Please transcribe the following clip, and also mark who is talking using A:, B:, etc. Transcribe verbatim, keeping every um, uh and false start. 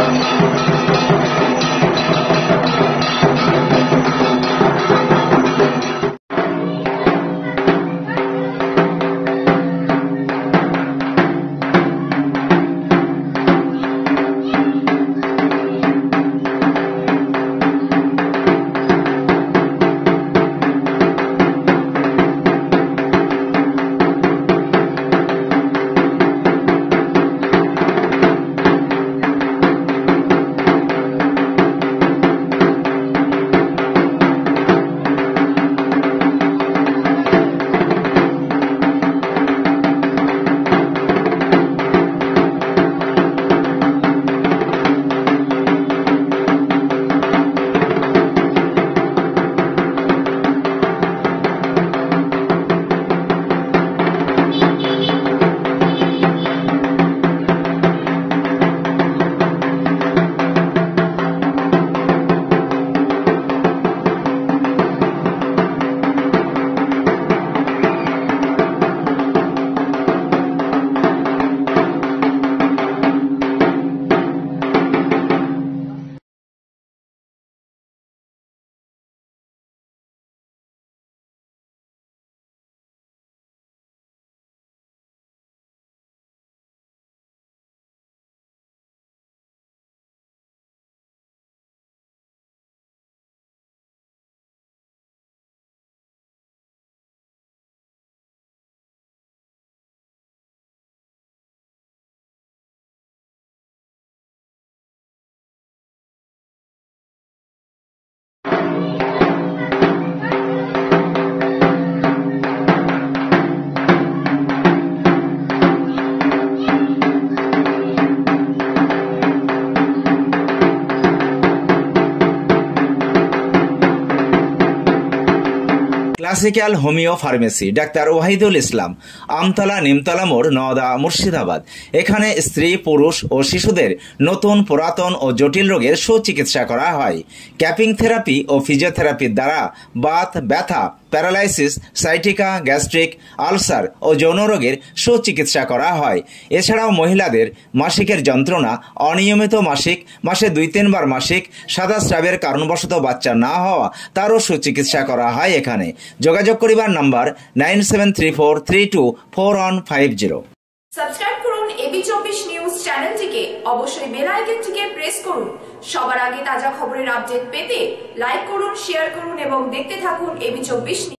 A: Classical homeo pharmacy, ডাক্তার ওয়াহিদুল ইসলাম, আমতলা নিমতলা মোড়, নওদা, মুর্শিদাবাদ। এখানে স্ত্রী, পুরুষ ও শিশুদের নতুন, পুরাতন ও জটিল রোগের সুচিকিৎসা করা হয়। ক্যাপিং থেরাপি ও ফিজিওথেরাপির দ্বারা বাত, ব্যথা, প্যারালাইসিস, সাইটিকা, গ্যাস্ট্রিক, আলসার ও যৌন রোগের সুচিকিৎসা করা হয়। এছাড়াও মহিলাদের মাসিকের যন্ত্রণা, অনিয়মিত মাসিক, মাসে দুই তিনবার মাসিক, সাদা স্রাবের কারণবশত বাচ্চা না হওয়া, তারও সুচিকিৎসা করা হয় এখানে। যোগাযোগ করিবার number nine seven three four three two four one five zero.
B: Subscribe করুন এবি চব্বিশ নিউজ চ্যানেলটিকে, অবশ্যই বেল আইকনটিকে প্রেস করুন। সবার আগে তাজা খবরের আপডেট পেতে লাইক করুন, শেয়ার করুন এবং দেখতে থাকুন এবি চব্বিশ।